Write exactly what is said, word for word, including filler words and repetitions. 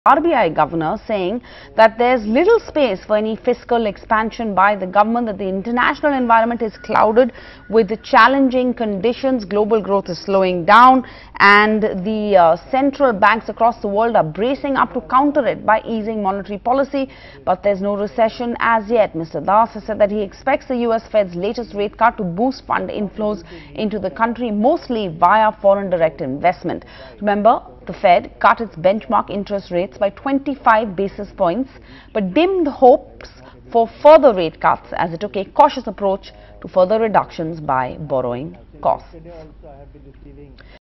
R B I Governor saying that there's little space for any fiscal expansion by the government, that the international environment is clouded with the challenging conditions, global growth is slowing down, and the uh, central banks across the world are bracing up to counter it by easing monetary policy. But there's no recession as yet. Mister Das has said that he expects the U S Fed's latest rate cut to boost fund inflows into the country, mostly via foreign direct investment. Remember, the Fed cut its benchmark interest rates by twenty-five basis points, but dimmed hopes for further rate cuts as it took a cautious approach to further reductions by borrowing costs.